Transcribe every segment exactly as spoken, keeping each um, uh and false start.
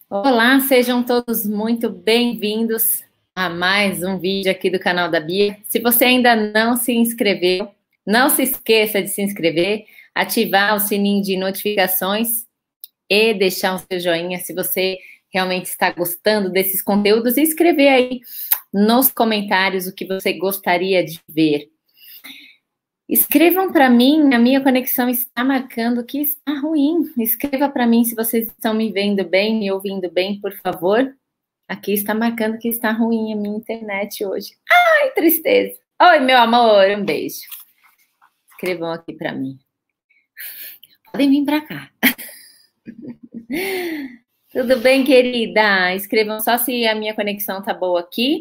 Olá, sejam todos muito bem-vindos a mais um vídeo aqui do canal da Bia. Se você ainda não se inscreveu, não se esqueça de se inscrever, ativar o sininho de notificações e deixar o seu joinha se você realmente está gostando desses conteúdos e escrever aí nos comentários o que você gostaria de ver. Escrevam para mim, a minha conexão está marcando que está ruim. Escreva para mim se vocês estão me vendo bem, me ouvindo bem, por favor. Aqui está marcando que está ruim a minha internet hoje. Ai, tristeza. Oi, meu amor, um beijo. Escrevam aqui para mim. Podem vir para cá. Tudo bem, querida? Escrevam só se a minha conexão tá boa aqui.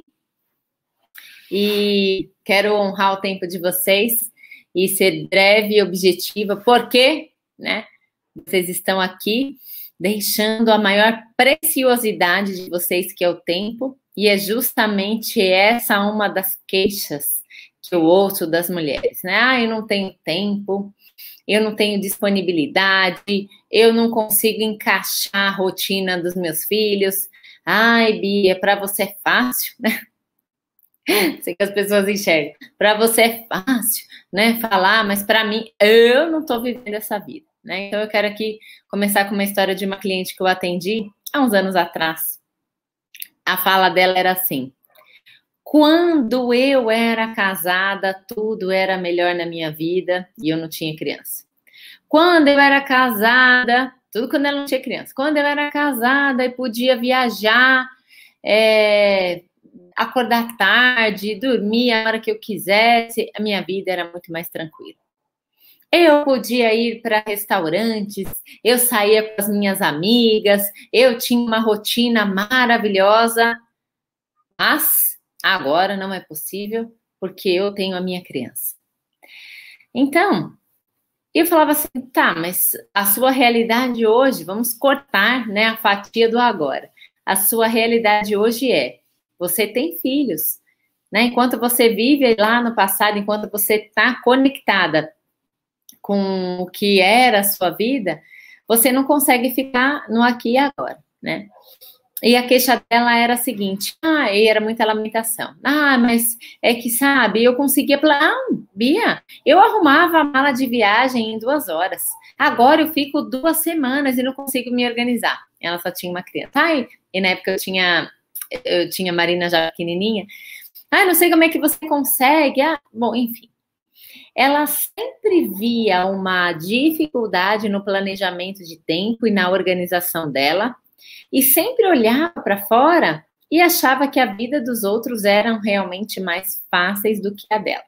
E quero honrar o tempo de vocês e ser breve e objetiva, porque, né, vocês estão aqui deixando a maior preciosidade de vocês, que é o tempo, e é justamente essa uma das queixas que eu ouço das mulheres, né? Ah, eu não tenho tempo, eu não tenho disponibilidade, eu não consigo encaixar a rotina dos meus filhos. Ai, Bia, para você é fácil, né? Sei que as pessoas enxergam. Para você é fácil, né, falar, mas para mim, eu não estou vivendo essa vida, né? Então eu quero aqui começar com uma história de uma cliente que eu atendi há uns anos atrás. A fala dela era assim: quando eu era casada, tudo era melhor na minha vida e eu não tinha criança. Quando eu era casada, tudo quando ela não tinha criança. Quando eu era casada e podia viajar, é, acordar tarde, dormir a hora que eu quisesse, a minha vida era muito mais tranquila. Eu podia ir para restaurantes, eu saía com as minhas amigas, eu tinha uma rotina maravilhosa, mas agora não é possível porque eu tenho a minha criança. Então, eu falava assim, tá, mas a sua realidade hoje, vamos cortar, né, a fatia do agora. A sua realidade hoje é: você tem filhos, né? Enquanto você vive lá no passado, enquanto você está conectada com o que era a sua vida, você não consegue ficar no aqui e agora, né? E a queixa dela era a seguinte: ah, e era muita lamentação. Ah, mas é que, sabe, eu conseguia... Ah, Bia, eu arrumava a mala de viagem em duas horas. Agora eu fico duas semanas e não consigo me organizar. Ela só tinha uma criança. Ai, e na época eu tinha... eu tinha a Marina já pequenininha. Ah, não sei como é que você consegue. Ah, bom, enfim. Ela sempre via uma dificuldade no planejamento de tempo e na organização dela, e sempre olhava para fora e achava que a vida dos outros eram realmente mais fáceis do que a dela.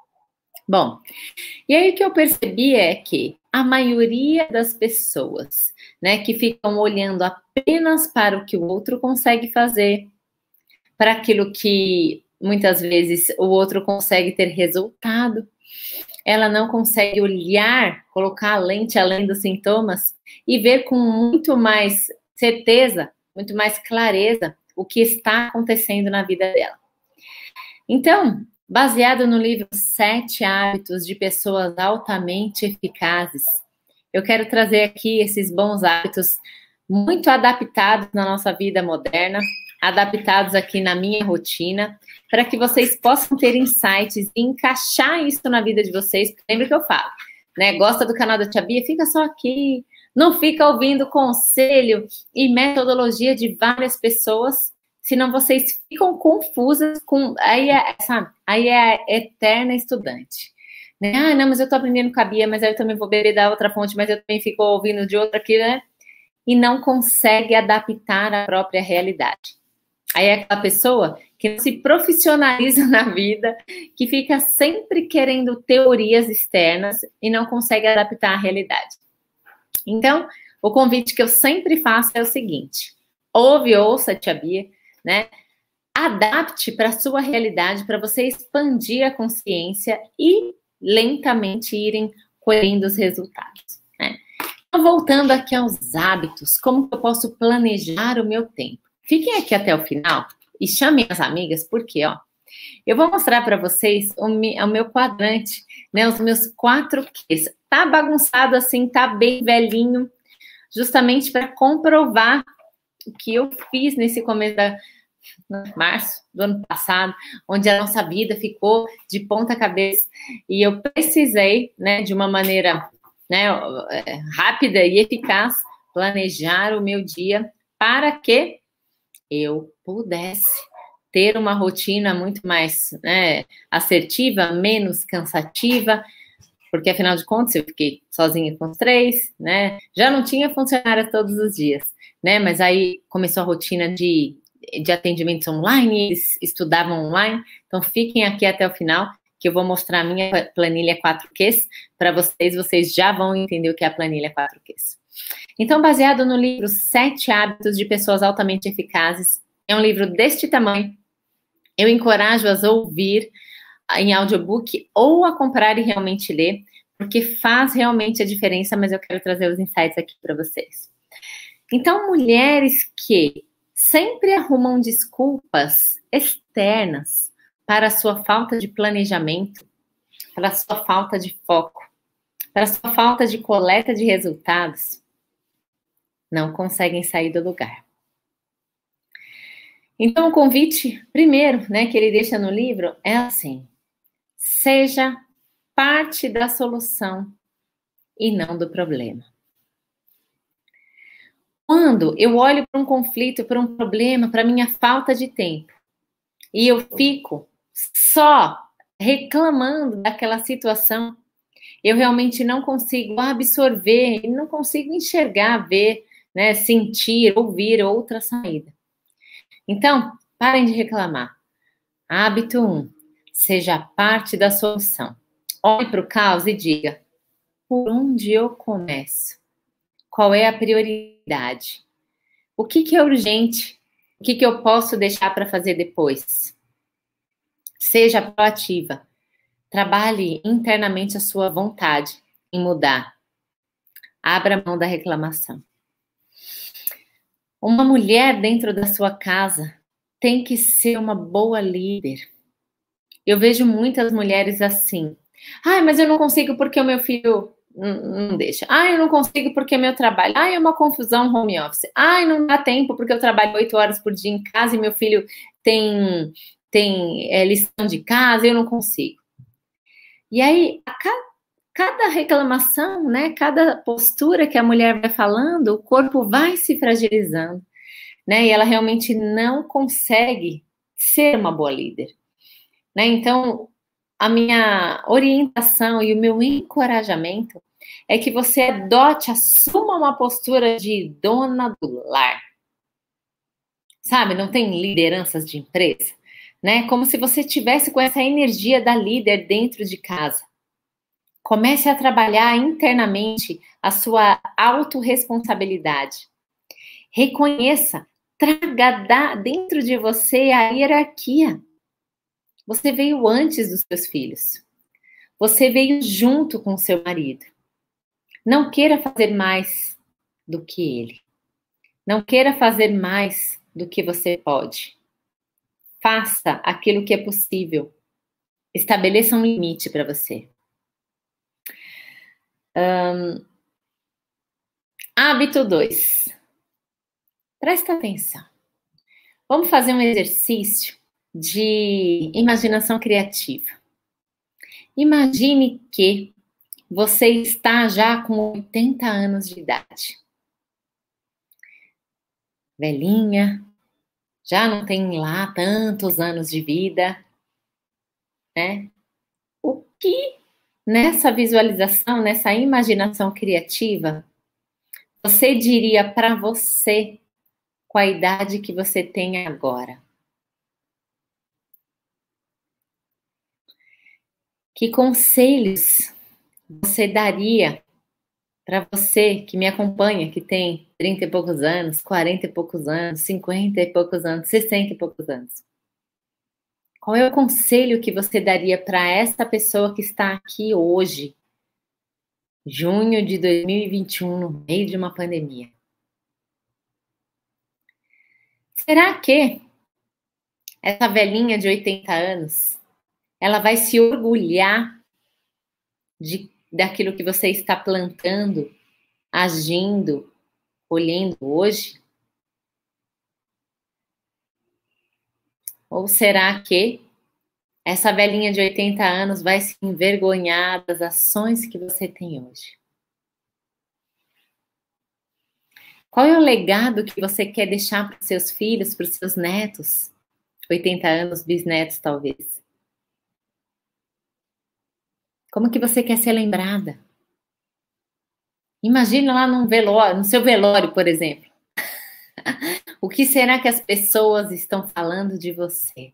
Bom, e aí o que eu percebi é que a maioria das pessoas, né, que ficam olhando apenas para o que o outro consegue fazer, para aquilo que muitas vezes o outro consegue ter resultado, ela não consegue olhar, colocar a lente além dos sintomas e ver com muito mais certeza, muito mais clareza o que está acontecendo na vida dela. Então, baseado no livro Sete Hábitos de Pessoas Altamente Eficazes, eu quero trazer aqui esses bons hábitos muito adaptados na nossa vida moderna, adaptados aqui na minha rotina, para que vocês possam ter insights e encaixar isso na vida de vocês. Lembra que eu falo, né? Gosta do canal da Tia Bia? Fica só aqui. Não fica ouvindo conselho e metodologia de várias pessoas, senão vocês ficam confusas com... Aí é, sabe? Aí é a eterna estudante. Né? Ah, não, mas eu tô aprendendo com a Bia, mas aí eu também vou beber da outra fonte, mas eu também fico ouvindo de outra aqui, né? E não consegue adaptar a própria realidade. Aí é aquela pessoa que não se profissionaliza na vida, que fica sempre querendo teorias externas e não consegue adaptar a realidade. Então, o convite que eu sempre faço é o seguinte: ouve, ouça, Tia Bia, né? Adapte para a sua realidade, para você expandir a consciência e lentamente irem colhendo os resultados, né? Então, voltando aqui aos hábitos, como que eu posso planejar o meu tempo? Fiquem aqui até o final e chamem as amigas, porque, ó, eu vou mostrar para vocês o meu quadrante, né, os meus quatro Qs. Tá bagunçado assim, tá bem velhinho, justamente para comprovar o que eu fiz nesse começo da março do ano passado, onde a nossa vida ficou de ponta cabeça e eu precisei, né, de uma maneira, né, rápida e eficaz, planejar o meu dia para que eu pudesse ter uma rotina muito mais, né, assertiva, menos cansativa, porque afinal de contas eu fiquei sozinha com os três, né, já não tinha funcionárias todos os dias, né, mas aí começou a rotina de de atendimentos online, eles estudavam online, então fiquem aqui até o final, que eu vou mostrar a minha planilha quatro Qs para vocês, vocês já vão entender o que é a planilha quatro Qs. Então, baseado no livro Sete Hábitos de Pessoas Altamente Eficazes, é um livro deste tamanho, eu encorajo-as a ouvir em audiobook ou a comprar e realmente ler, porque faz realmente a diferença, mas eu quero trazer os insights aqui para vocês. Então, mulheres que sempre arrumam desculpas externas para a sua falta de planejamento, para a sua falta de foco, para a sua falta de coleta de resultados, não conseguem sair do lugar. Então, o convite, primeiro, né, que ele deixa no livro é assim: seja parte da solução e não do problema. Quando eu olho para um conflito, para um problema, para minha falta de tempo, e eu fico só reclamando daquela situação, eu realmente não consigo absorver, não consigo enxergar, ver, né, sentir, ouvir outra saída. Então, parem de reclamar. Hábito um, seja parte da solução. Olhe para o caos e diga: por onde eu começo? Qual é a prioridade? O que, que é urgente? O que, que eu posso deixar para fazer depois? Seja proativa. Trabalhe internamente a sua vontade em mudar. Abra mão da reclamação. Uma mulher dentro da sua casa tem que ser uma boa líder. Eu vejo muitas mulheres assim. Ai, mas eu não consigo porque o meu filho não deixa. Ai, eu não consigo porque é meu trabalho. Ai, é uma confusão home office. Ai, não dá tempo porque eu trabalho oito horas por dia em casa e meu filho tem, tem é, lição de casa e eu não consigo. E aí, a cada, cada reclamação, né, cada postura que a mulher vai falando, o corpo vai se fragilizando, né, e ela realmente não consegue ser uma boa líder, né? Então, a minha orientação e o meu encorajamento é que você adote, assuma uma postura de dona do lar. Sabe, não tem lideranças de empresa, né? Como se você tivesse com essa energia da líder dentro de casa. Comece a trabalhar internamente a sua autorresponsabilidade. Reconheça, traga dentro de você a hierarquia. Você veio antes dos seus filhos. Você veio junto com o seu marido. Não queira fazer mais do que ele. Não queira fazer mais do que você pode. Faça aquilo que é possível. Estabeleça um limite para você. Um, hábito dois. Presta atenção. Vamos fazer um exercício de imaginação criativa. Imagine que você está já com oitenta anos de idade. Velhinha, já não tem lá tantos anos de vida, né? O que nessa visualização, nessa imaginação criativa, você diria para você com a idade que você tem agora? Que conselhos você daria para você que me acompanha, que tem trinta e poucos anos, quarenta e poucos anos, cinquenta e poucos anos, sessenta e poucos anos? Qual é o conselho que você daria para essa pessoa que está aqui hoje, junho de dois mil e vinte e um, no meio de uma pandemia? Será que essa velhinha de oitenta anos, ela vai se orgulhar de, daquilo que você está plantando, agindo, colhendo hoje? Ou será que essa velhinha de oitenta anos vai se envergonhar das ações que você tem hoje? Qual é o legado que você quer deixar para os seus filhos, para os seus netos? oitenta anos, bisnetos talvez. Como que você quer ser lembrada? Imagina lá num velório, no seu velório, por exemplo. O que será que as pessoas estão falando de você?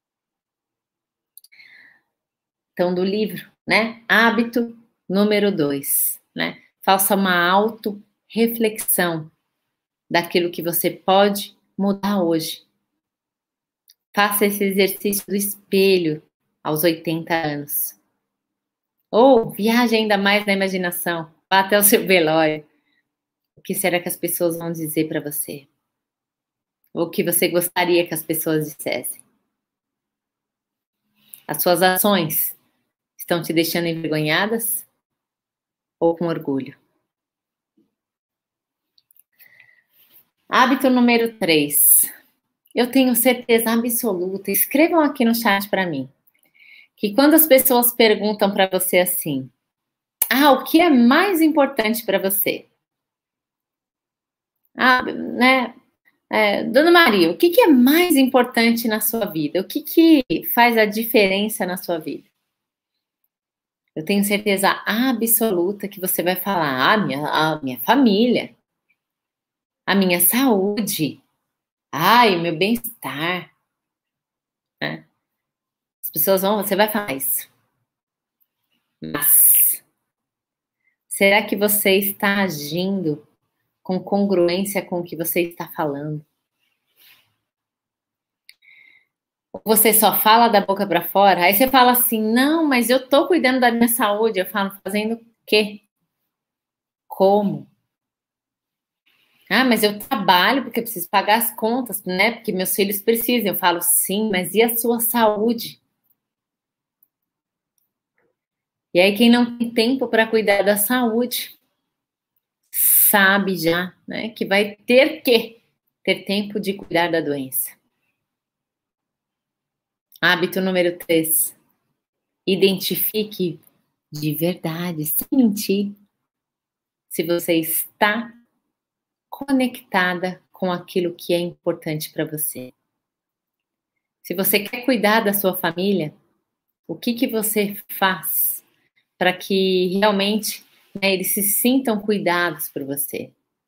Então, do livro, né? Hábito número dois, né? Faça uma auto-reflexão daquilo que você pode mudar hoje. Faça esse exercício do espelho aos oitenta anos. Ou viaje ainda mais na imaginação. Vá até o seu velório. O que será que as pessoas vão dizer para você? Ou o que você gostaria que as pessoas dissessem? As suas ações estão te deixando envergonhadas ou com orgulho? Hábito número três. Eu tenho certeza absoluta, escrevam aqui no chat para mim, que quando as pessoas perguntam para você assim, ah, o que é mais importante para você? Ah, né? É, Dona Maria, o que, que é mais importante na sua vida? O que, que faz a diferença na sua vida? Eu tenho certeza absoluta que você vai falar, ah, minha, a minha família, a minha saúde, ai, o meu bem-estar. Né? As pessoas vão, você vai falar isso. Mas, será que você está agindo com congruência com o que você está falando? Ou você só fala da boca para fora? Aí você fala assim, não, mas eu tô cuidando da minha saúde. Eu falo, fazendo o quê? Como? Ah, mas eu trabalho porque eu preciso pagar as contas, né? Porque meus filhos precisam. Eu falo, sim, mas e a sua saúde? E aí, quem não tem tempo para cuidar da saúde, sabe já, né? Que vai ter que ter tempo de cuidar da doença. Hábito número três. Identifique de verdade, sem mentir, se você está conectada com aquilo que é importante para você. Se você quer cuidar da sua família, o que, que você faz para que realmente, né, eles se sintam cuidados por você?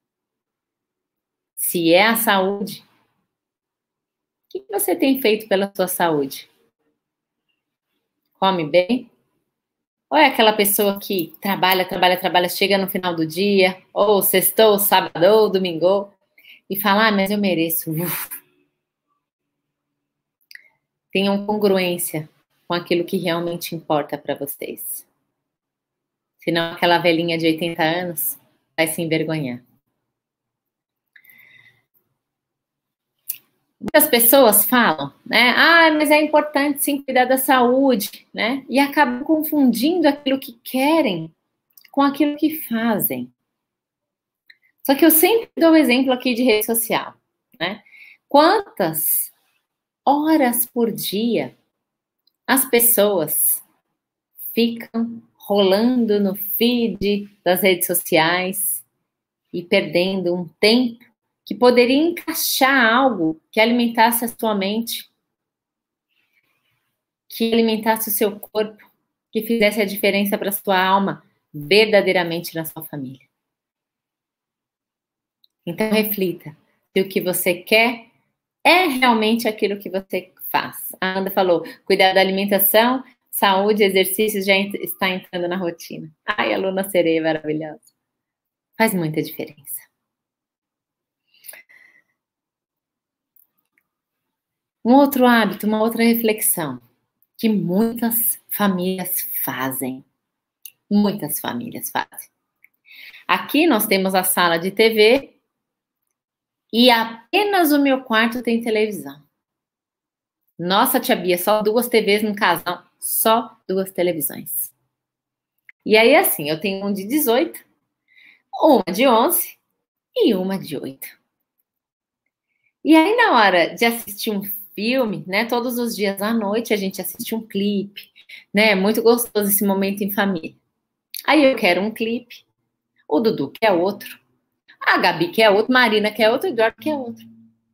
Se é a saúde, o que, que você tem feito pela sua saúde? Come bem? Ou é aquela pessoa que trabalha, trabalha, trabalha, chega no final do dia, ou sextou, sábado, ou domingo, e fala, ah, mas eu mereço. Uf. Tenham congruência com aquilo que realmente importa para vocês. Senão aquela velhinha de oitenta anos vai se envergonhar. Muitas pessoas falam, né? Ah, mas é importante sim cuidar da saúde, né? E acabam confundindo aquilo que querem com aquilo que fazem. Só que eu sempre dou o exemplo aqui de rede social, né? Quantas horas por dia as pessoas ficam rolando no feed das redes sociais e perdendo um tempo que poderia encaixar algo que alimentasse a sua mente, que alimentasse o seu corpo, que fizesse a diferença para a sua alma verdadeiramente na sua família. Então reflita se o que você quer é realmente aquilo que você faz. A Ana falou, cuidar da alimentação, saúde, exercícios já está entrando na rotina. Ai, aluna sereia maravilhosa. Faz muita diferença. Um outro hábito, uma outra reflexão que muitas famílias fazem. Muitas famílias fazem. Aqui nós temos a sala de T V e apenas o meu quarto tem televisão. Nossa, tia Bia, só duas T Vs no casal, só duas televisões. E aí, assim, eu tenho um de dezoito, uma de onze e uma de oito. E aí, na hora de assistir um filme, né? Todos os dias à noite a gente assiste um clipe, né? Muito gostoso esse momento em família. Aí eu quero um clipe, o Dudu quer outro, a Gabi quer outro, Marina quer outro, o Eduardo quer outro.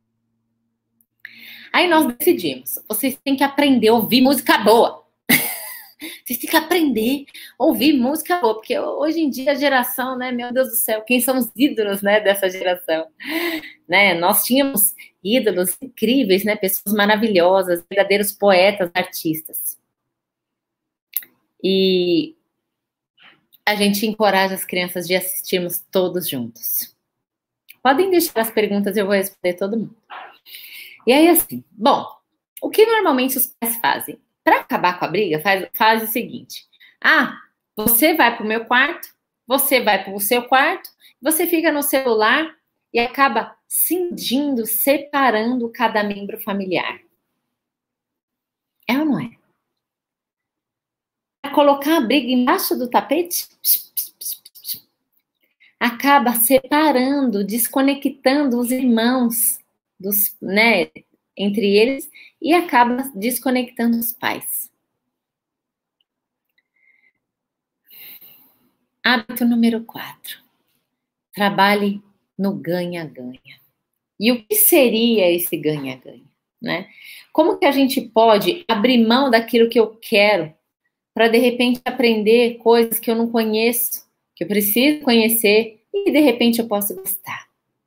Aí nós decidimos, vocês têm que aprender a ouvir música boa. Vocês têm que aprender a ouvir música boa, porque hoje em dia a geração, né, meu Deus do céu, quem são os ídolos, né, dessa geração? Né, nós tínhamos ídolos incríveis, né, pessoas maravilhosas, verdadeiros poetas, artistas. E a gente encoraja as crianças de assistirmos todos juntos. Podem deixar as perguntas, eu vou responder todo mundo. E aí, assim, bom, o que normalmente os pais fazem? Para acabar com a briga, faz, faz o seguinte. Ah, você vai para o meu quarto, você vai para o seu quarto, você fica no celular e acaba cindindo, separando cada membro familiar. É ou não é? Para colocar a briga embaixo do tapete, acaba separando, desconectando os irmãos, dos, né, entre eles, e acaba desconectando os pais. Hábito número quatro. Trabalhe no ganha-ganha. E o que seria esse ganha-ganha, né? Como que a gente pode abrir mão daquilo que eu quero para, de repente, aprender coisas que eu não conheço, que eu preciso conhecer e, de repente, eu posso gostar?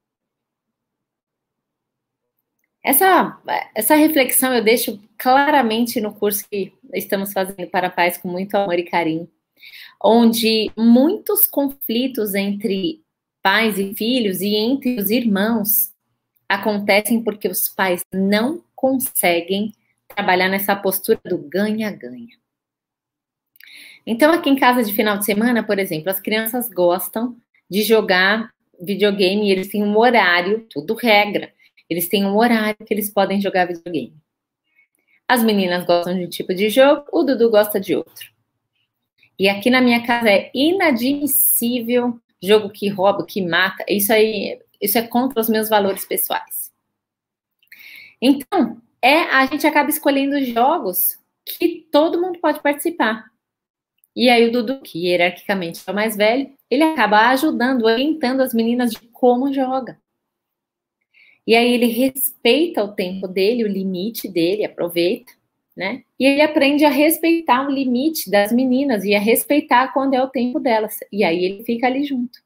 Essa, essa reflexão eu deixo claramente no curso que estamos fazendo para pais com muito amor e carinho, onde muitos conflitos entre pais e filhos e entre os irmãos acontecem porque os pais não conseguem trabalhar nessa postura do ganha-ganha. Então, aqui em casa de final de semana, por exemplo, as crianças gostam de jogar videogame e eles têm um horário, tudo regra. Eles têm um horário que eles podem jogar videogame. As meninas gostam de um tipo de jogo, o Dudu gosta de outro. E aqui na minha casa é inadmissível jogo que rouba, que mata. Isso aí, isso é contra os meus valores pessoais. Então, é, a gente acaba escolhendo jogos que todo mundo pode participar. E aí o Dudu, que hierarquicamente é o mais velho, ele acaba ajudando, orientando as meninas de como joga. E aí ele respeita o tempo dele, o limite dele, aproveita, né? E ele aprende a respeitar o limite das meninas e a respeitar quando é o tempo delas. E aí ele fica ali junto.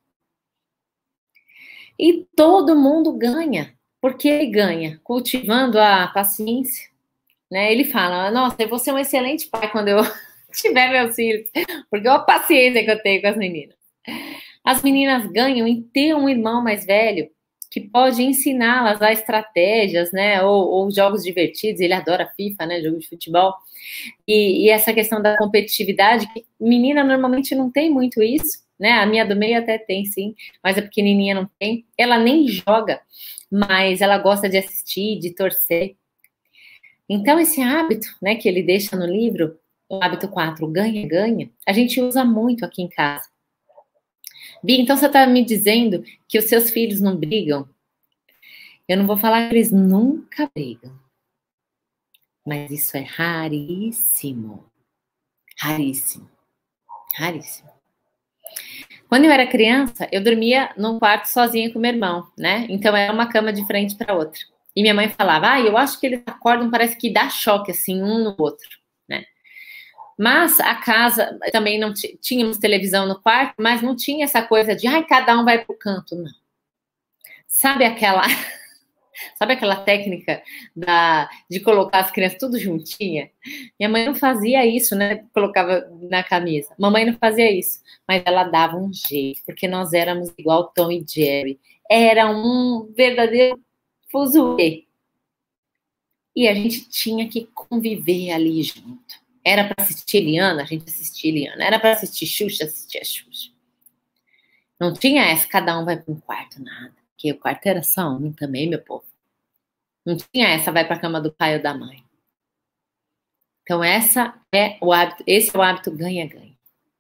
E todo mundo ganha. Por que ele ganha? Cultivando a paciência, né? Ele fala, nossa, eu vou ser um excelente pai quando eu tiver meus filhos, porque olha a paciência que eu tenho com as meninas. As meninas ganham em ter um irmão mais velho que pode ensiná-las a estratégias, né, ou, ou jogos divertidos. Ele adora FIFA, né, jogo de futebol, e, e essa questão da competitividade, que menina normalmente não tem muito isso, né, a minha do meio até tem, sim, mas a pequenininha não tem, ela nem joga, mas ela gosta de assistir, de torcer. Então, esse hábito, né, que ele deixa no livro, o hábito quatro, ganha-ganha, a gente usa muito aqui em casa. Bi, então você está me dizendo que os seus filhos não brigam? Eu não vou falar que eles nunca brigam. Mas isso é raríssimo. Raríssimo. Raríssimo. Quando eu era criança, eu dormia num quarto sozinha com meu irmão, né? Então era uma cama de frente para outra. E minha mãe falava, ah, eu acho que eles acordam, parece que dá choque, assim, um no outro, né? Mas a casa, também não tínhamos televisão no quarto, mas não tinha essa coisa de, ai, cada um vai pro canto, não. Sabe aquela, sabe aquela técnica da, de colocar as crianças tudo juntinha? Minha mãe não fazia isso, né? Colocava na camisa. Mamãe não fazia isso, mas ela dava um jeito, porque nós éramos igual Tom e Jerry. Era um verdadeiro fuzuê. E a gente tinha que conviver ali junto. Era para assistir Eliana, a gente assistia Eliana. Era para assistir Xuxa, assistia Xuxa. Não tinha essa, cada um vai para um quarto, nada. Porque o quarto era só um também, meu povo. Não tinha essa, vai para a cama do pai ou da mãe. Então, essa é o hábito, esse é o hábito ganha-ganha.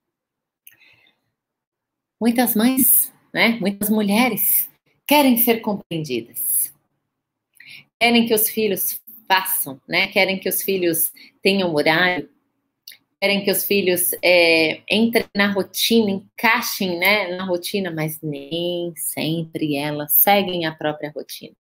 Muitas mães, né, muitas mulheres querem ser compreendidas. Querem que os filhos façam, né? Querem que os filhos tenham horário, querem que os filhos é, entrem na rotina, encaixem, né, na rotina, mas nem sempre elas seguem a própria rotina.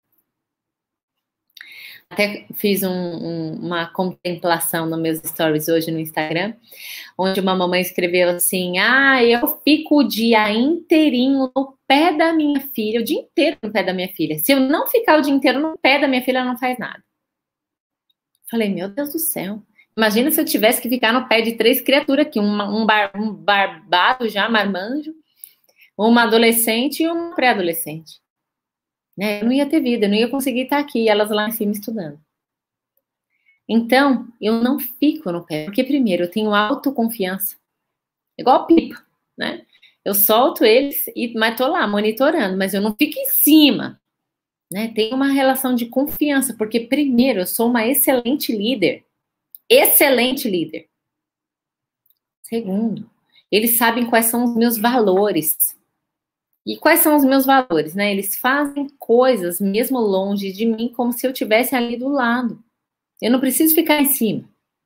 Até fiz um, um, uma contemplação nos meus stories hoje no Instagram, onde uma mamãe escreveu assim, ah, eu fico o dia inteirinho no pé da minha filha, o dia inteiro no pé da minha filha. Se eu não ficar o dia inteiro no pé da minha filha, ela não faz nada. Falei, meu Deus do céu. Imagina se eu tivesse que ficar no pé de três criaturas aqui, uma, um, bar, um barbado já, marmanjo, uma adolescente e uma pré-adolescente. Né? Eu não ia ter vida, eu não ia conseguir estar aqui, elas lá em cima estudando. Então, eu não fico no pé, porque primeiro eu tenho autoconfiança, igual pipa, né? Eu solto eles, e, mas tô lá monitorando, mas eu não fico em cima, né? Tem uma relação de confiança, porque primeiro eu sou uma excelente líder, excelente líder. Segundo, eles sabem quais são os meus valores. E quais são os meus valores, né? Eles fazem coisas mesmo longe de mim, como se eu estivesse ali do lado. Eu não preciso ficar em cima.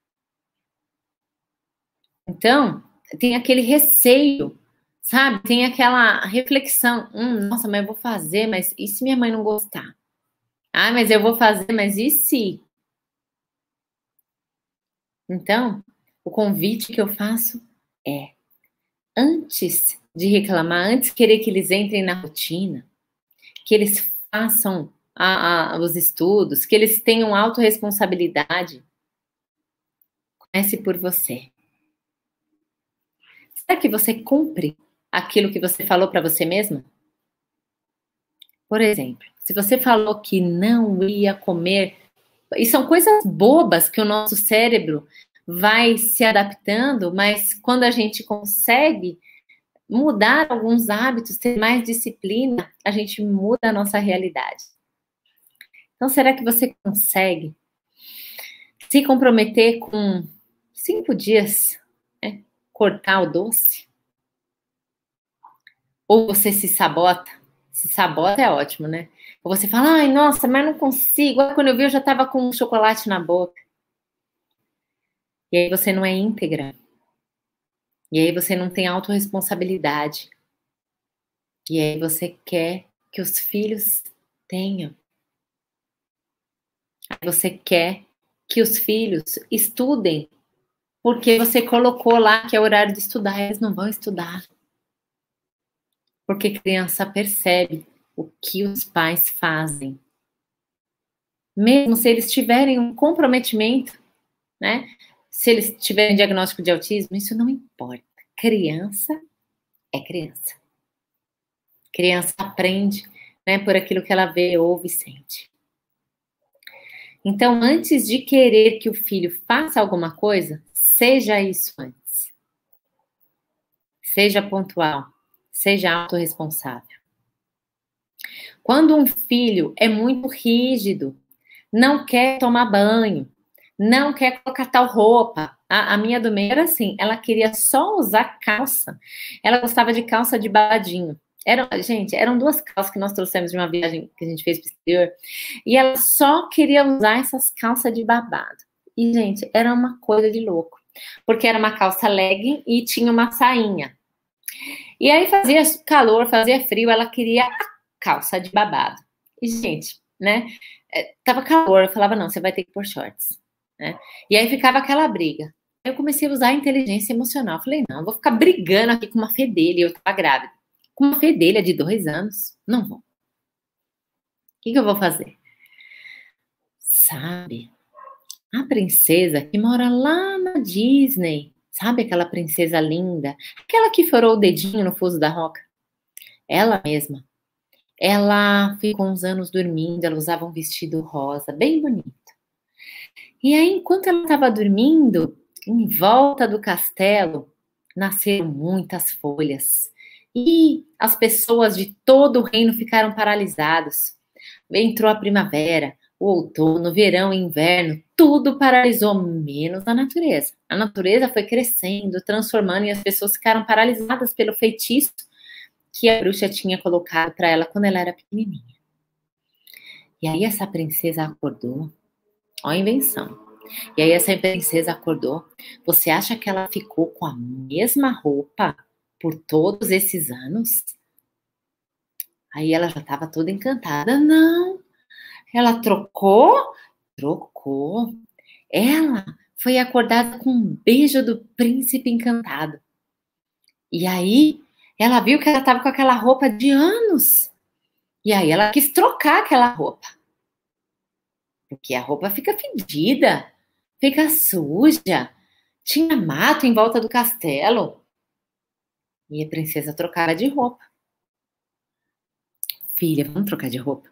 Então, tem aquele receio, sabe? Tem aquela reflexão. Hum, nossa, mas eu vou fazer, mas e se minha mãe não gostar? Ah, mas eu vou fazer, mas e se? Então, o convite que eu faço é, antes de reclamar, antes de querer que eles entrem na rotina, que eles façam a, a, os estudos, que eles tenham autorresponsabilidade, comece por você. Será que você cumpre aquilo que você falou para você mesma? Por exemplo, se você falou que não ia comer, e são coisas bobas que o nosso cérebro vai se adaptando, mas quando a gente consegue mudar alguns hábitos, ter mais disciplina, a gente muda a nossa realidade. Então, será que você consegue se comprometer com cinco dias, né, cortar o doce? Ou você se sabota? Se sabota é ótimo, né? Ou você fala, ai, nossa, mas não consigo. Aí, quando eu vi, eu já estava com um chocolate na boca. E aí você não é íntegra. E aí você não tem autorresponsabilidade. E aí você quer que os filhos tenham. Aí você quer que os filhos estudem. Porque você colocou lá que é horário de estudar. Eles não vão estudar. Porque a criança percebe o que os pais fazem. Mesmo se eles tiverem um comprometimento, né? Se eles tiverem diagnóstico de autismo, isso não importa. Criança é criança. Criança aprende, né, por aquilo que ela vê, ouve e sente. Então, antes de querer que o filho faça alguma coisa, seja isso antes. Seja pontual. Seja autorresponsável. Quando um filho é muito rígido, não quer tomar banho, não quer colocar tal roupa. A, a minha do meio era assim, ela queria só usar calça. Ela gostava de calça de babadinho. Era, gente, eram duas calças que nós trouxemos de uma viagem que a gente fez para o exterior. E ela só queria usar essas calças de babado. E, gente, era uma coisa de louco. Porque era uma calça legging e tinha uma sainha. E aí fazia calor, fazia frio, ela queria a calça de babado. E, gente, né? Tava calor, eu falava, não, você vai ter que pôr shorts. Né? E aí ficava aquela briga. Eu comecei a usar a inteligência emocional. Falei, não, eu vou ficar brigando aqui com uma fedelha. Eu tava grávida. Com uma fedelha de dois anos. Não vou. O que, que eu vou fazer? Sabe? A princesa que mora lá na Disney. Sabe aquela princesa linda? Aquela que furou o dedinho no fuso da roca? Ela mesma. Ela ficou uns anos dormindo. Ela usava um vestido rosa, bem bonito. E aí, enquanto ela estava dormindo, em volta do castelo, nasceram muitas folhas. E as pessoas de todo o reino ficaram paralisadas. Entrou a primavera, o outono, o verão, o inverno, tudo paralisou, menos a natureza. A natureza foi crescendo, transformando, e as pessoas ficaram paralisadas pelo feitiço que a bruxa tinha colocado para ela quando ela era pequenininha. E aí essa princesa acordou. Ó a invenção. E aí essa princesa acordou. Você acha que ela ficou com a mesma roupa por todos esses anos? Aí ela já estava toda encantada. Não, ela trocou? Trocou. Ela foi acordada com um beijo do príncipe encantado. E aí ela viu que ela estava com aquela roupa de anos. E aí ela quis trocar aquela roupa. Porque a roupa fica fedida, fica suja. Tinha mato em volta do castelo. E a princesa trocava de roupa. Filha, vamos trocar de roupa?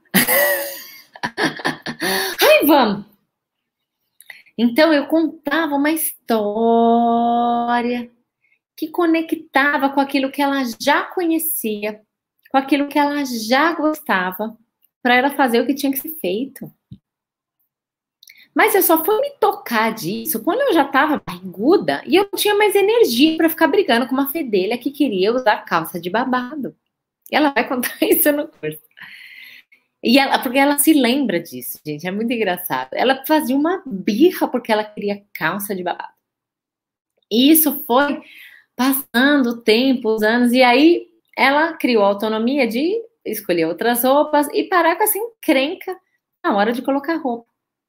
Ai, vamos! Então eu contava uma história que conectava com aquilo que ela já conhecia, com aquilo que ela já gostava, para ela fazer o que tinha que ser feito. Mas eu só fui me tocar disso quando eu já estava barriguda e eu não tinha mais energia para ficar brigando com uma fedelha que queria usar calça de babado. E ela vai contar isso no curso. E ela, porque ela se lembra disso, gente, é muito engraçado. Ela fazia uma birra porque ela queria calça de babado. E isso foi passando o tempo, os anos, e aí ela criou a autonomia de escolher outras roupas e parar com essa encrenca na hora de colocar roupa.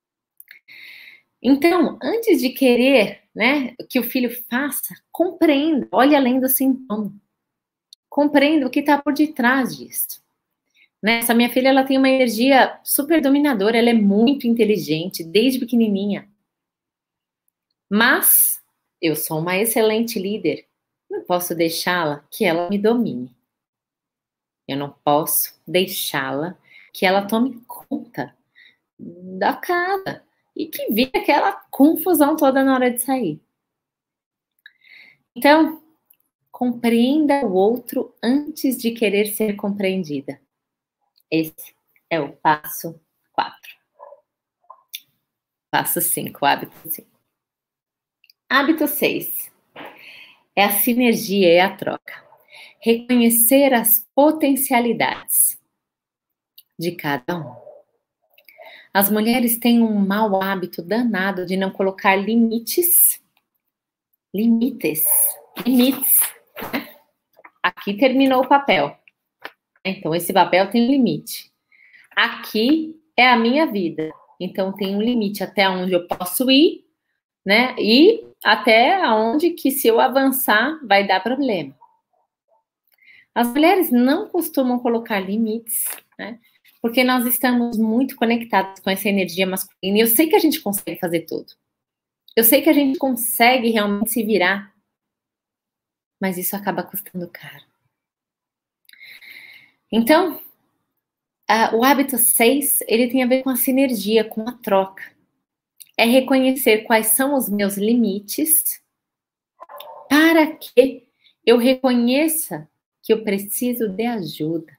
Então, antes de querer, né, que o filho faça, compreenda, olhe além do sintoma. Compreenda o que está por detrás disso. Né? Essa minha filha, ela tem uma energia super dominadora, ela é muito inteligente, desde pequenininha. Mas eu sou uma excelente líder. Não posso deixá-la que ela me domine. Eu não posso deixá-la que ela tome conta da casa. E que vira aquela confusão toda na hora de sair. Então, compreenda o outro antes de querer ser compreendida. Esse é o passo quatro. Passo cinco, hábito cinco. Hábito seis. É a sinergia, é a troca. Reconhecer as potencialidades de cada um. As mulheres têm um mau hábito danado de não colocar limites. Limites. Limites. Aqui terminou o papel. Então, esse papel tem um limite. Aqui é a minha vida. Então, tem um limite até onde eu posso ir, né? E até onde que, se eu avançar, vai dar problema. As mulheres não costumam colocar limites, né? Porque nós estamos muito conectados com essa energia masculina. E eu sei que a gente consegue fazer tudo. Eu sei que a gente consegue realmente se virar. Mas isso acaba custando caro. Então, uh, o hábito seis, ele tem a ver com a sinergia, com a troca. É reconhecer quais são os meus limites para que eu reconheça que eu preciso de ajuda.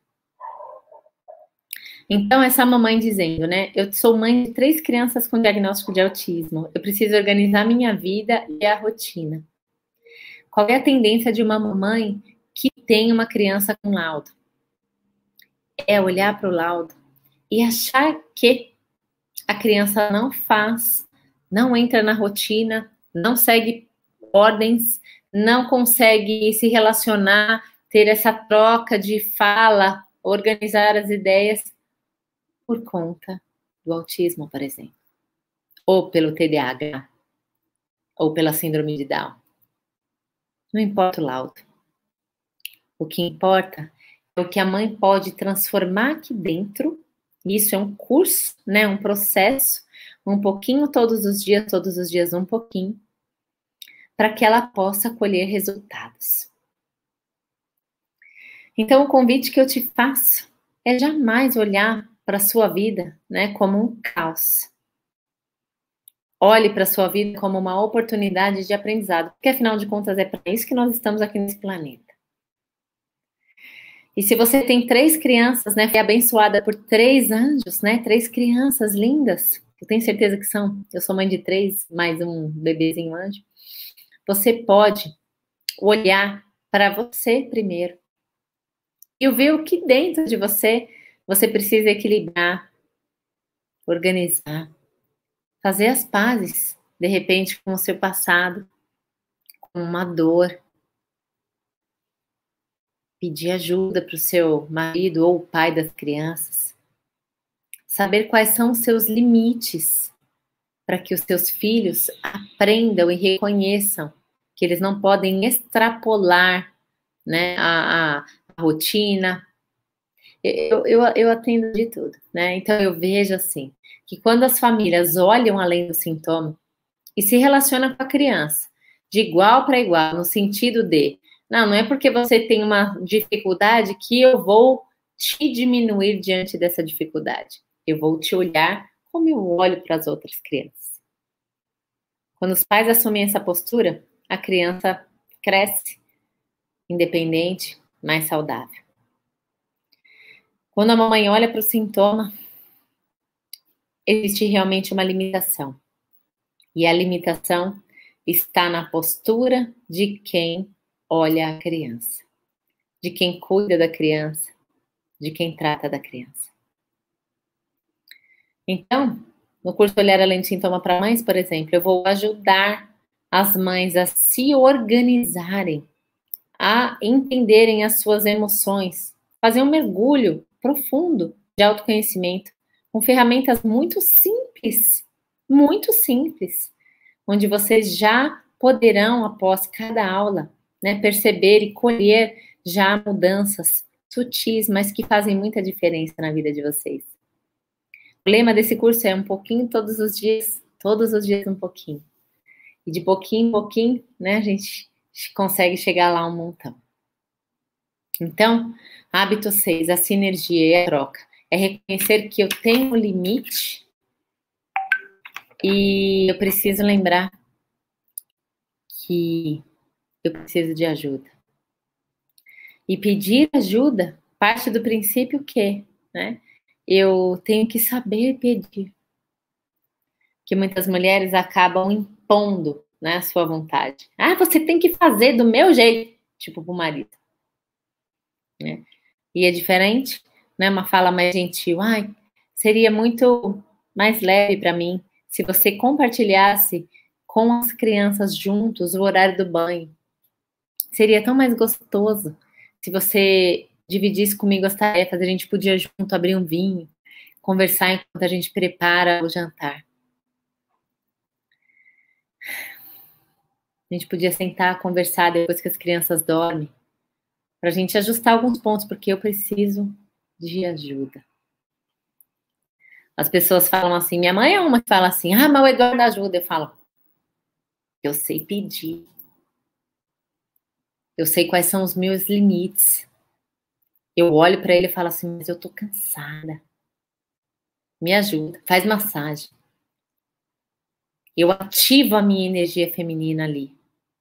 Então, essa mamãe dizendo, né? Eu sou mãe de três crianças com diagnóstico de autismo. Eu preciso organizar minha vida e a rotina. Qual é a tendência de uma mamãe que tem uma criança com laudo? É olhar para o laudo e achar que a criança não faz, não entra na rotina, não segue ordens, não consegue se relacionar, ter essa troca de fala, organizar as ideias por conta do autismo, por exemplo, ou pelo T D A H, ou pela síndrome de Down. Não importa o laudo. O que importa é o que a mãe pode transformar aqui dentro. Isso é um curso, né? Um processo, um pouquinho todos os dias, todos os dias um pouquinho, para que ela possa colher resultados. Então, o convite que eu te faço é jamais olhar para a sua vida, né, como um caos. Olhe para a sua vida como uma oportunidade de aprendizado, porque afinal de contas é para isso que nós estamos aqui nesse planeta. E se você tem três crianças, né, foi abençoada por três anjos, né, três crianças lindas, eu tenho certeza que são, eu sou mãe de três, mais um bebezinho anjo, você pode olhar para você primeiro e ver o que dentro de você você precisa equilibrar, organizar, fazer as pazes, de repente, com o seu passado, com uma dor. Pedir ajuda para o seu marido ou o pai das crianças. Saber quais são os seus limites, para que os seus filhos aprendam e reconheçam que eles não podem extrapolar, né, a, a, a rotina. Eu, eu, eu atendo de tudo, né? Então eu vejo assim, que quando as famílias olham além do sintoma e se relacionam com a criança de igual para igual, no sentido de, não, não é porque você tem uma dificuldade que eu vou te diminuir diante dessa dificuldade. Eu vou te olhar como eu olho para as outras crianças. Quando os pais assumem essa postura, a criança cresce independente, mais saudável. Quando a mamãe olha para o sintoma, existe realmente uma limitação. E a limitação está na postura de quem olha a criança, de quem cuida da criança, de quem trata da criança. Então, no curso Olhar Além do Sintoma para Mães, por exemplo, eu vou ajudar as mães a se organizarem, a entenderem as suas emoções, fazer um mergulho profundo de autoconhecimento, com ferramentas muito simples, muito simples, onde vocês já poderão, após cada aula, né, perceber e colher já mudanças sutis, mas que fazem muita diferença na vida de vocês. O lema desse curso é um pouquinho todos os dias, todos os dias um pouquinho. E de pouquinho em pouquinho, né, a gente consegue chegar lá um montão. Então, hábito seis, a sinergia e a troca. É reconhecer que eu tenho um limite e eu preciso lembrar que eu preciso de ajuda. E pedir ajuda parte do princípio que, né, eu tenho que saber pedir. Que muitas mulheres acabam impondo, né, a sua vontade. Ah, você tem que fazer do meu jeito, tipo pro marido. Né? E é diferente, né, uma fala mais gentil. Ai, seria muito mais leve para mim se você compartilhasse com as crianças juntos o horário do banho. Seria tão mais gostoso se você dividisse comigo as tarefas, a gente podia junto abrir um vinho, conversar enquanto a gente prepara o jantar. A gente podia sentar, conversar depois que as crianças dormem, para a gente ajustar alguns pontos, porque eu preciso de ajuda. As pessoas falam assim, minha mãe é uma que fala assim, ah, mas o Eduardo ajuda. Eu falo, eu sei pedir. Eu sei quais são os meus limites. Eu olho para ele e falo assim, mas eu tô cansada. Me ajuda, faz massagem. Eu ativo a minha energia feminina ali.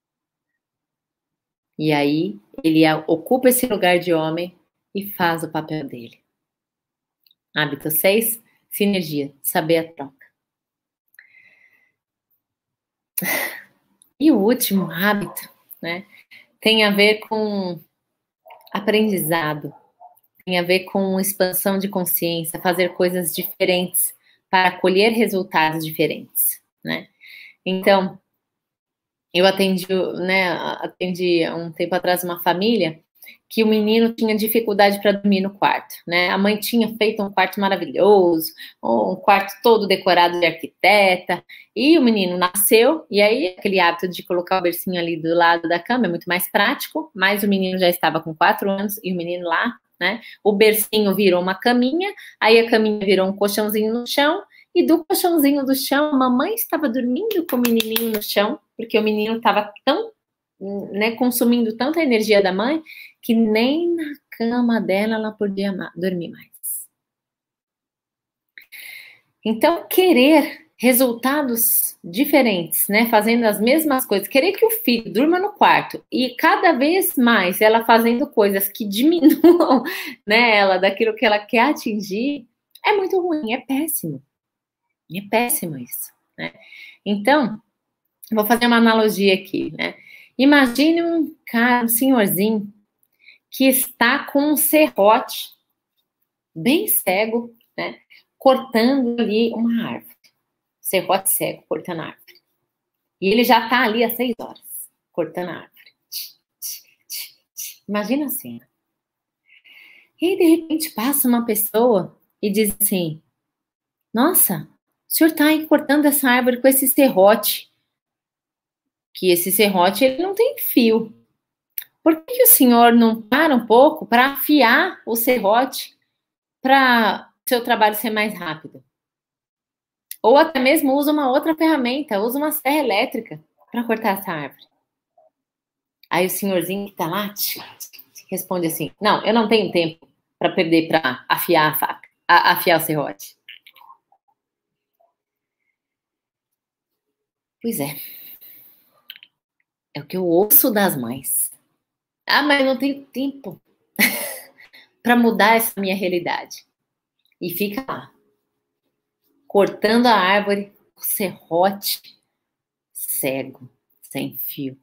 E aí, ele ocupa esse lugar de homem e faz o papel dele. Hábito seis, sinergia, saber a troca. E o último hábito, né, tem a ver com aprendizado, tem a ver com expansão de consciência, fazer coisas diferentes para colher resultados diferentes, né? Então, eu atendi, né, atendi há um tempo atrás uma família que o menino tinha dificuldade para dormir no quarto, né? A mãe tinha feito um quarto maravilhoso, um quarto todo decorado de arquiteta, e o menino nasceu, e aí aquele hábito de colocar o bercinho ali do lado da cama é muito mais prático, mas o menino já estava com quatro anos, e o menino lá, né? O bercinho virou uma caminha, aí a caminha virou um colchãozinho no chão, e do colchãozinho do chão, a mamãe estava dormindo com o menininho no chão, porque o menino estava tão, né, consumindo tanta energia da mãe, que nem na cama dela ela podia dormir mais. Então, querer resultados diferentes, né, fazendo as mesmas coisas, querer que o filho durma no quarto e cada vez mais ela fazendo coisas que diminuam, né, ela daquilo que ela quer atingir, é muito ruim, é péssimo. É péssimo isso, né? Então, vou fazer uma analogia aqui, né? Imagine um cara, um senhorzinho, que está com um serrote bem cego, né? Cortando ali uma árvore. O serrote cego, cortando a árvore. E ele já tá ali há seis horas, cortando a árvore. Imagina assim. E aí, de repente, passa uma pessoa e diz assim, nossa, o senhor tá aí cortando essa árvore com esse serrote. Que esse serrote, ele não tem fio. Por que, que o senhor não para um pouco para afiar o serrote para o seu trabalho ser mais rápido? Ou até mesmo usa uma outra ferramenta, usa uma serra elétrica para cortar essa árvore. Aí o senhorzinho que tá lá responde assim, não, eu não tenho tempo para perder para afiar a faca, a, afiar o serrote. Pois é. É o que eu ouço das mães. Ah, mas eu não tenho tempo para mudar essa minha realidade. E fica lá, cortando a árvore, o serrote cego, sem fio.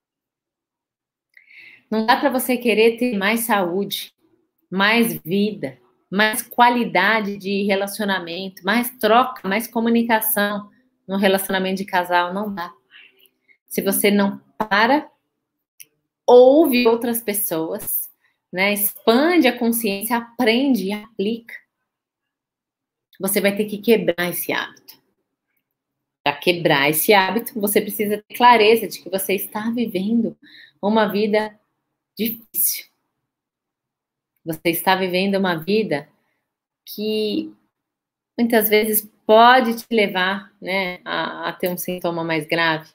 Não dá para você querer ter mais saúde, mais vida, mais qualidade de relacionamento, mais troca, mais comunicação no relacionamento de casal. Não dá. Se você não para, ouve outras pessoas, né? Expande a consciência, aprende e aplica. Você vai ter que quebrar esse hábito. Para quebrar esse hábito, você precisa ter clareza de que você está vivendo uma vida difícil. Você está vivendo uma vida que muitas vezes pode te levar, né, a, a ter um sintoma mais grave.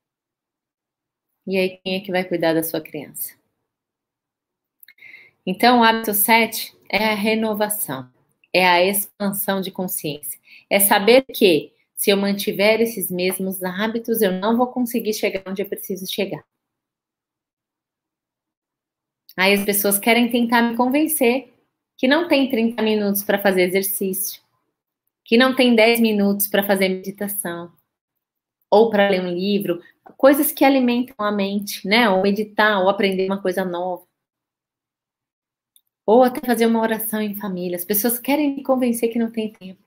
E aí, quem é que vai cuidar da sua criança? Então, o hábito sete é a renovação, é a expansão de consciência. É saber que, se eu mantiver esses mesmos hábitos, eu não vou conseguir chegar onde eu preciso chegar. Aí as pessoas querem tentar me convencer que não tem trinta minutos para fazer exercício, que não tem dez minutos para fazer meditação, ou para ler um livro, coisas que alimentam a mente, né? Ou meditar, ou aprender uma coisa nova. Ou até fazer uma oração em família. As pessoas querem me convencer que não tem tempo.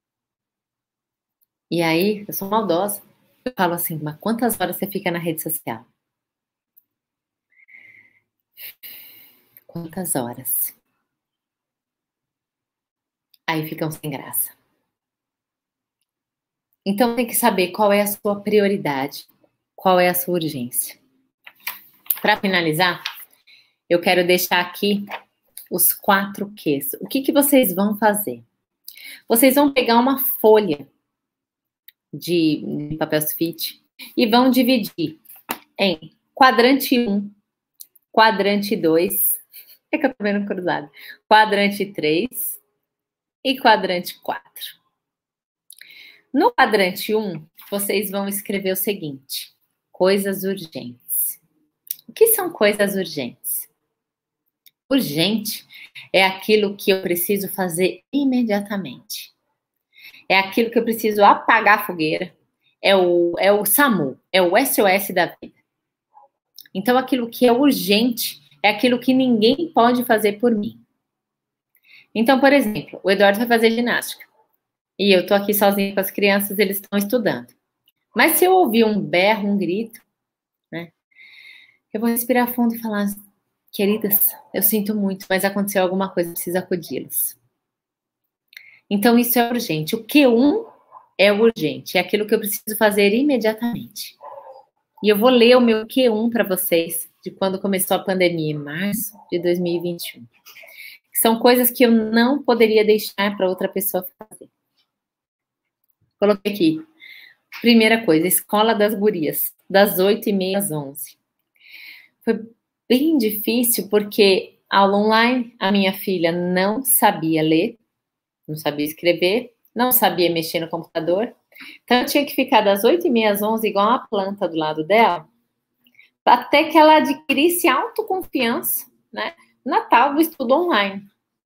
E aí, eu sou maldosa. Eu falo assim, mas quantas horas você fica na rede social? Quantas horas? Aí ficam sem graça. Então tem que saber qual é a sua prioridade, qual é a sua urgência. Para finalizar, eu quero deixar aqui os quatro Qs. O que, que vocês vão fazer? Vocês vão pegar uma folha de, de papel sulfite e vão dividir em quadrante um, quadrante dois, é que eu tô vendo cruzado, quadrante três e quadrante quatro. No quadrante um, vocês vão escrever o seguinte, coisas urgentes. O que são coisas urgentes? Urgente é aquilo que eu preciso fazer imediatamente. É aquilo que eu preciso apagar a fogueira. É o, é o SAMU, é o S O S da vida. Então, aquilo que é urgente é aquilo que ninguém pode fazer por mim. Então, por exemplo, o Eduardo vai fazer ginástica. E eu tô aqui sozinha com as crianças, eles estão estudando. Mas se eu ouvir um berro, um grito, né? Eu vou respirar fundo e falar, queridas, eu sinto muito, mas aconteceu alguma coisa, preciso acudi-las. Então, isso é urgente. O Q um é urgente, é aquilo que eu preciso fazer imediatamente. E eu vou ler o meu Q um para vocês, de quando começou a pandemia, em março de dois mil e vinte e um. São coisas que eu não poderia deixar para outra pessoa fazer. Coloquei aqui. Primeira coisa, escola das gurias, das oito e meia às onze. Foi bem difícil, porque aula online, a minha filha não sabia ler, não sabia escrever, não sabia mexer no computador. Então, eu tinha que ficar das oito e meia às onze, igual uma planta do lado dela, até que ela adquirisse autoconfiança, né, na tal do estudo online.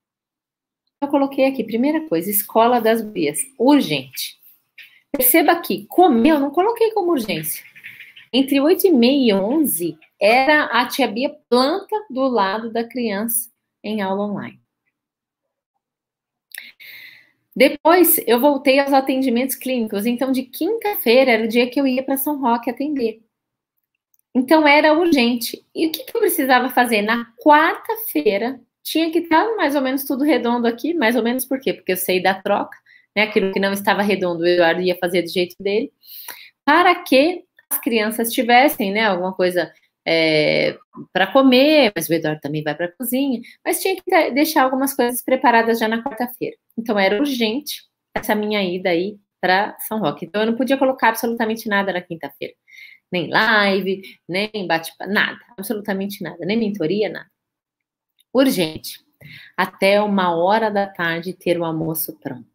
Eu coloquei aqui, primeira coisa, escola das gurias, urgente. Perceba que comer eu não coloquei como urgência. Entre oito e meia e onze, era a tia Bia planta do lado da criança em aula online. Depois, eu voltei aos atendimentos clínicos. Então, de quinta-feira era o dia que eu ia para São Roque atender. Então, era urgente. E o que, que eu precisava fazer? Na quarta-feira, tinha que estar mais ou menos tudo redondo aqui. Mais ou menos por quê? Porque eu sei da troca, né? Aquilo que não estava redondo, o Eduardo ia fazer do jeito dele. Para que as crianças tivessem, né, alguma coisa é, para comer, mas o Eduardo também vai para a cozinha, mas tinha que deixar algumas coisas preparadas já na quarta-feira. Então, era urgente essa minha ida aí para São Roque. Então, eu não podia colocar absolutamente nada na quinta-feira. Nem live, nem bate-papo, nada. Absolutamente nada. Nem mentoria, nada. Urgente. Até uma hora da tarde ter o almoço pronto.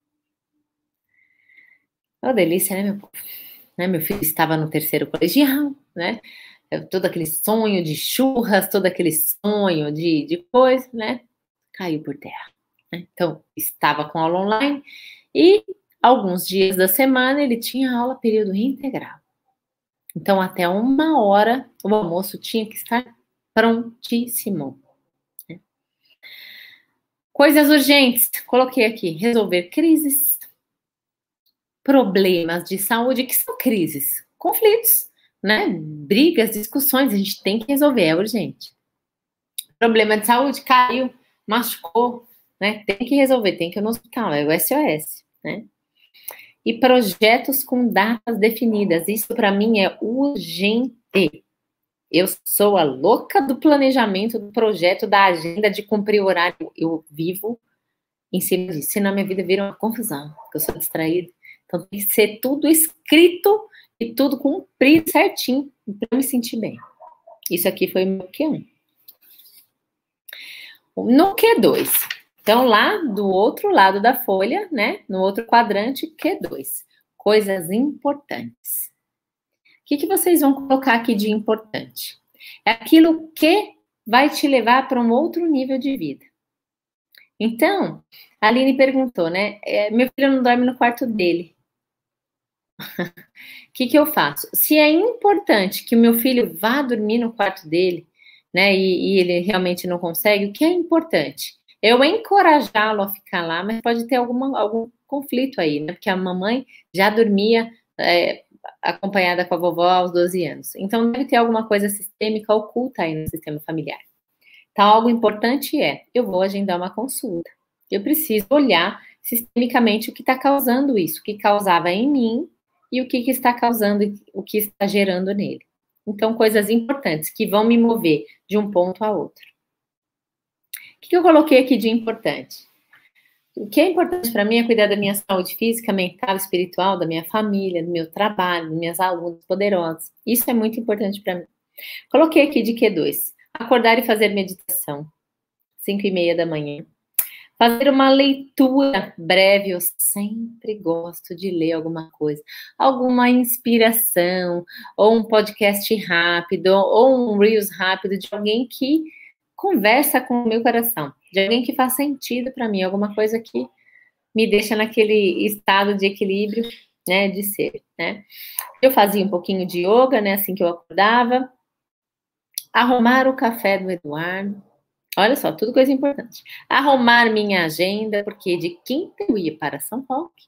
É uma delícia, né, meu povo? Né, meu filho estava no terceiro colegial, né? Todo aquele sonho de churras, todo aquele sonho de, de coisa, né? Caiu por terra. Né? Então, estava com aula online e alguns dias da semana ele tinha aula período integral. Então, até uma hora o almoço tinha que estar prontíssimo. Né? Coisas urgentes, coloquei aqui, resolver crises, problemas de saúde, que são crises, conflitos, né? Brigas, discussões, a gente tem que resolver, é urgente. Problema de saúde, caiu, machucou, né? Tem que resolver, tem que ir no hospital, é o S O S, né? E projetos com datas definidas, isso para mim é urgente. Eu sou a louca do planejamento, do projeto, da agenda, de cumprir o horário. Eu vivo em cima disso, senão minha vida vira uma confusão, porque eu sou distraída. Então, tem que ser tudo escrito e tudo cumprido certinho para eu me sentir bem. Isso aqui foi o meu Q um. No Q dois. Então, lá do outro lado da folha, né? No outro quadrante, Q dois. Coisas importantes. O que, que vocês vão colocar aqui de importante? É aquilo que vai te levar para um outro nível de vida. Então, a Aline perguntou, né? É, meu filho não dorme no quarto dele. O que, que eu faço? Se é importante que o meu filho vá dormir no quarto dele, né, e, e ele realmente não consegue, o que é importante? Eu encorajá-lo a ficar lá, mas pode ter alguma, algum conflito aí, né, porque a mamãe já dormia é, acompanhada com a vovó aos doze anos. Então, deve ter alguma coisa sistêmica oculta aí no sistema familiar. Então, algo importante é, eu vou agendar uma consulta. Eu preciso olhar sistemicamente o que está causando isso, o que causava em mim, e o que, que está causando, o que está gerando nele. Então, coisas importantes que vão me mover de um ponto a outro. O que, que eu coloquei aqui de importante? O que é importante para mim é cuidar da minha saúde física, mental, espiritual, da minha família, do meu trabalho, dos meus alunos poderosos. Isso é muito importante para mim. Coloquei aqui de Q dois. Acordar e fazer meditação. cinco e meia da manhã. Fazer uma leitura breve, eu sempre gosto de ler alguma coisa, alguma inspiração, ou um podcast rápido, ou um Reels rápido de alguém que conversa com o meu coração, de alguém que faz sentido para mim, alguma coisa que me deixa naquele estado de equilíbrio, né, de ser, né. Eu fazia um pouquinho de yoga, né, assim que eu acordava, arrumar o café do Eduardo. Olha só, tudo coisa importante. Arrumar minha agenda, porque de quinta eu ia para São Roque.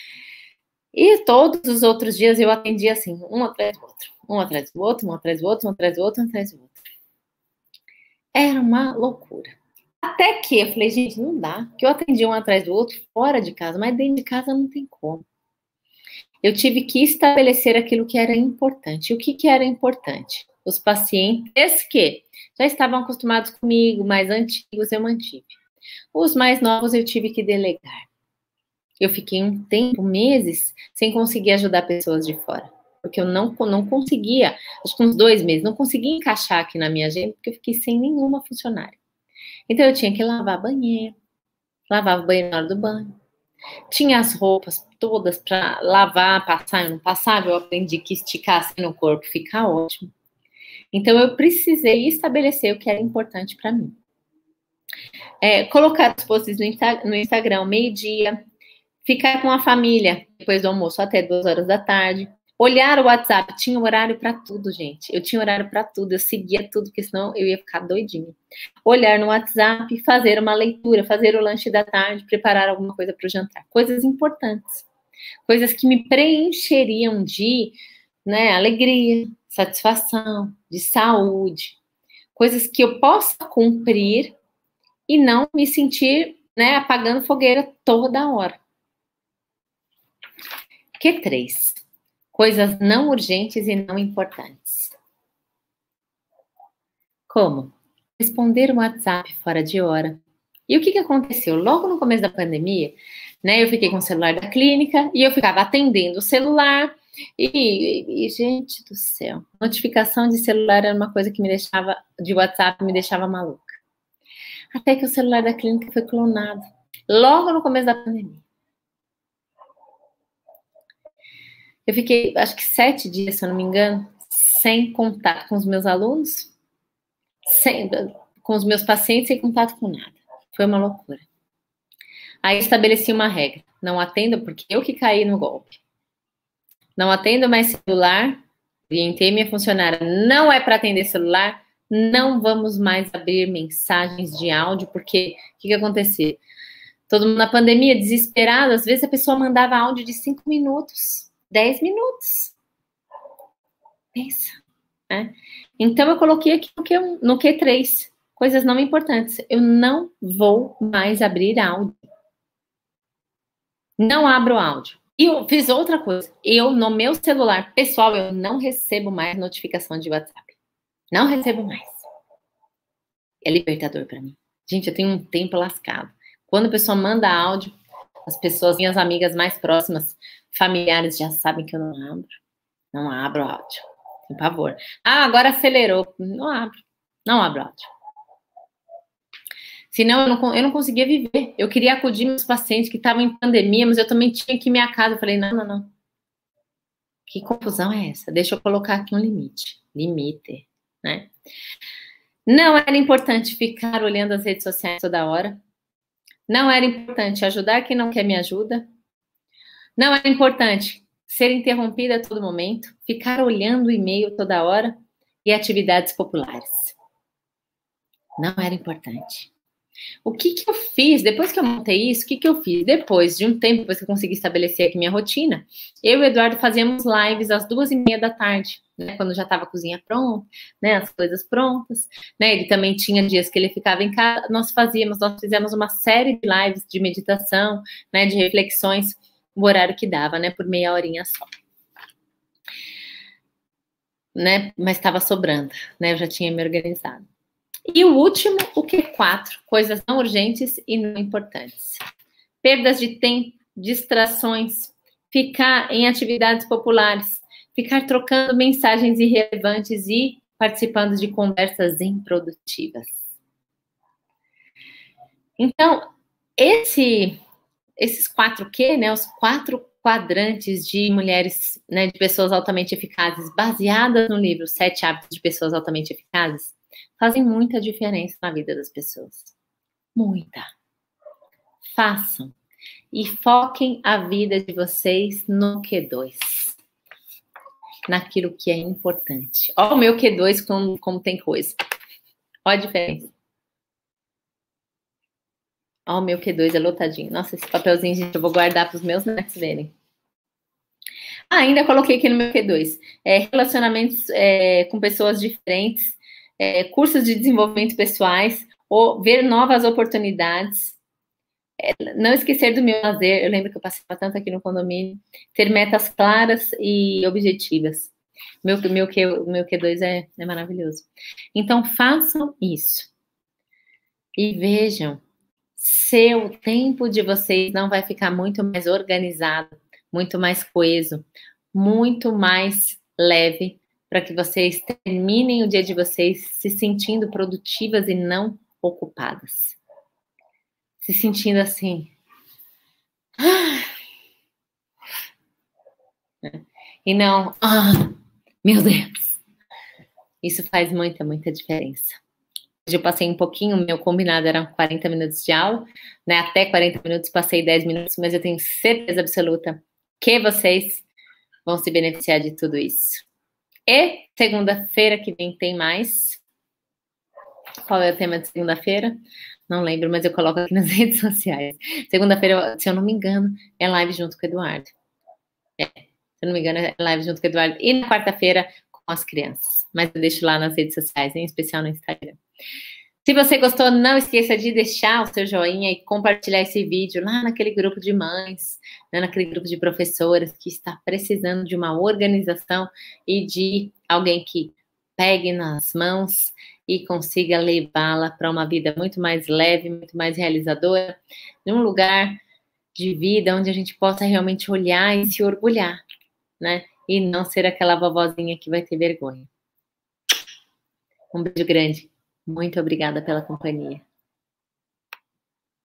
E todos os outros dias eu atendia assim, um atrás do outro. Um atrás do outro, um atrás do outro, um atrás do outro, um atrás do outro. Era uma loucura. Até que eu falei, gente, não dá. Que eu atendia um atrás do outro fora de casa, mas dentro de casa não tem como. Eu tive que estabelecer aquilo que era importante. E o que, que era importante? Os pacientes que já estavam acostumados comigo, mais antigos, eu mantive. Os mais novos eu tive que delegar. Eu fiquei um tempo, meses, sem conseguir ajudar pessoas de fora. Porque eu não, não conseguia, acho que uns dois meses, não conseguia encaixar aqui na minha agenda, porque eu fiquei sem nenhuma funcionária. Então eu tinha que lavar banheiro, lavava o banheiro na hora do banho. Tinha as roupas todas para lavar, passar e não passava. Eu aprendi que esticar assim no corpo fica ótimo. Então, eu precisei estabelecer o que era importante para mim. É, colocar os posts no, Insta, no Instagram, meio-dia, ficar com a família depois do almoço até duas horas da tarde, Olhar o WhatsApp, tinha horário para tudo, gente. Eu tinha horário para tudo, eu seguia tudo, porque senão eu ia ficar doidinha. Olhar no WhatsApp, fazer uma leitura, fazer o lanche da tarde, preparar alguma coisa para o jantar. Coisas importantes. Coisas que me preencheriam de, né, alegria, satisfação, de saúde. Coisas que eu possa cumprir e não me sentir, né, apagando fogueira toda hora. Q três. Coisas não urgentes e não importantes. Como? Responder um WhatsApp fora de hora. E o que, que aconteceu? Logo no começo da pandemia, né, eu fiquei com o celular da clínica e eu ficava atendendo o celular e, e, e, gente do céu, notificação de celular era uma coisa que me deixava, de WhatsApp, me deixava maluca. Até que o celular da clínica foi clonado, logo no começo da pandemia. Eu fiquei, acho que sete dias, se eu não me engano, sem contato com os meus alunos, sem, com os meus pacientes, sem contato com nada. Foi uma loucura. Aí estabeleci uma regra. Não atendo, porque eu que caí no golpe. Não atendo mais celular. Orientei minha funcionária. Não é para atender celular. Não vamos mais abrir mensagens de áudio, porque o que, que aconteceu? Todo mundo na pandemia, desesperado. Às vezes a pessoa mandava áudio de cinco minutos. dez minutos. Pensa. Né? Então, eu coloquei aqui no Q, no Q três, coisas não importantes. Eu não vou mais abrir áudio. Não abro áudio. E eu fiz outra coisa. Eu, no meu celular pessoal, eu não recebo mais notificação de WhatsApp. Não recebo mais. É libertador para mim. Gente, eu tenho um tempo lascado. Quando a pessoa manda áudio, as pessoas, minhas amigas mais próximas, familiares, já sabem que eu não abro. Não abro áudio. Por favor. Ah, agora acelerou. Não abro. Não abro áudio. Senão eu não, eu não conseguia viver. Eu queria acudir meus pacientes que estavam em pandemia, mas eu também tinha que ir minha casa. Eu falei, não, não, não. Que confusão é essa? Deixa eu colocar aqui um limite. Limite, né? Não era importante ficar olhando as redes sociais toda hora. Não era importante ajudar quem não quer me ajuda. Não era importante ser interrompida a todo momento, ficar olhando o e-mail toda hora e atividades populares. Não era importante. O que que eu fiz? Depois que eu montei isso, o que que eu fiz? Depois de um tempo, depois que eu consegui estabelecer aqui minha rotina, eu e o Eduardo fazíamos lives às duas e meia da tarde, né? Quando já estava a cozinha pronta, né? As coisas prontas, né? Ele também tinha dias que ele ficava em casa, nós fazíamos, nós fizemos uma série de lives de meditação, né? De reflexões, o horário que dava, né? Por meia horinha só. Né? Mas estava sobrando, né? Eu já tinha me organizado. E o último, o Q quatro, coisas não urgentes e não importantes. Perdas de tempo, distrações, ficar em atividades populares, ficar trocando mensagens irrelevantes e participando de conversas improdutivas. Então, esse, esses quatro Q, né, os quatro quadrantes de mulheres, né, de pessoas altamente eficazes, baseadas no livro Sete Hábitos de Pessoas Altamente Eficazes, fazem muita diferença na vida das pessoas. Muita. Façam. E foquem a vida de vocês no Q dois. Naquilo que é importante. Olha o meu Q dois como, como tem coisa. Olha a diferença. Olha o meu Q dois é lotadinho. Nossa, esse papelzinho, gente, eu vou guardar para os meus netos verem. Ah, ainda coloquei aqui no meu Q dois. É, relacionamentos é, com pessoas diferentes. É, cursos de desenvolvimento pessoais, ou ver novas oportunidades, é, não esquecer do meu lazer, eu lembro que eu passava tanto aqui no condomínio, ter metas claras e objetivas. Meu, meu, Q, meu Q dois é, é maravilhoso. Então, façam isso. E vejam, se o tempo de vocês não vai ficar muito mais organizado, muito mais coeso, muito mais leve, para que vocês terminem o dia de vocês se sentindo produtivas e não ocupadas. Se sentindo assim. E não, ah, meu Deus. Isso faz muita, muita diferença. Hoje eu passei um pouquinho, meu combinado eram quarenta minutos de aula, né? Até quarenta minutos, passei dez minutos, mas eu tenho certeza absoluta que vocês vão se beneficiar de tudo isso. E segunda-feira que vem tem mais. Qual é o tema de segunda-feira? Não lembro, mas eu coloco aqui nas redes sociais. Segunda-feira, se eu não me engano, é live junto com o Eduardo. É, se eu não me engano, é live junto com o Eduardo. E na quarta-feira, com as crianças. Mas eu deixo lá nas redes sociais, em especial no Instagram. Se você gostou, não esqueça de deixar o seu joinha e compartilhar esse vídeo lá naquele grupo de mães, né, naquele grupo de professoras que está precisando de uma organização e de alguém que pegue nas mãos e consiga levá-la para uma vida muito mais leve, muito mais realizadora, num lugar de vida onde a gente possa realmente olhar e se orgulhar, né? E não ser aquela vovozinha que vai ter vergonha. Um beijo grande. Muito obrigada pela companhia.